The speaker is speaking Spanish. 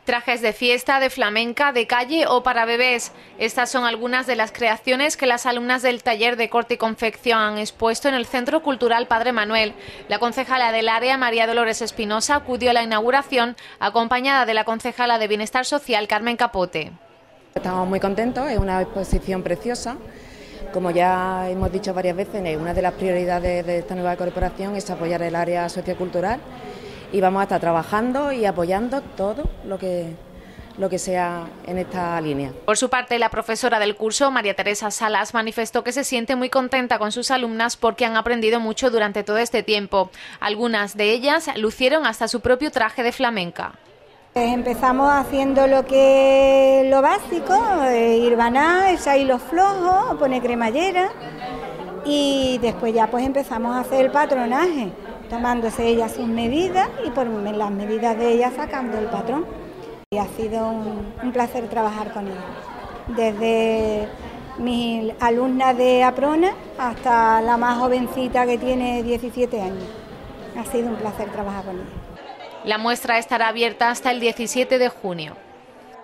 Trajes de fiesta, de flamenca, de calle o para bebés. Estas son algunas de las creaciones que las alumnas del taller de corte y confección han expuesto en el Centro Cultural Padre Manuel. La concejala del área, María Dolores Espinosa, acudió a la inauguración acompañada de la concejala de Bienestar Social, Carmen Capote. Estamos muy contentos, es una exposición preciosa. Como ya hemos dicho varias veces, una de las prioridades de esta nueva corporación es apoyar el área sociocultural y vamos a estar trabajando y apoyando todo lo que sea en esta línea. Por su parte, la profesora del curso, María Teresa Salas, manifestó que se siente muy contenta con sus alumnas porque han aprendido mucho durante todo este tiempo. Algunas de ellas lucieron hasta su propio traje de flamenca. Empezamos haciendo lo básico, hirbanar, echar hilos flojos, poner cremallera y después ya pues empezamos a hacer el patronaje, tomándose ella sus medidas y por las medidas de ella sacando el patrón. Y ha sido un placer trabajar con ella, desde mis alumnas de Aprona hasta la más jovencita que tiene 17 años. Ha sido un placer trabajar con ella. La muestra estará abierta hasta el 17 de junio.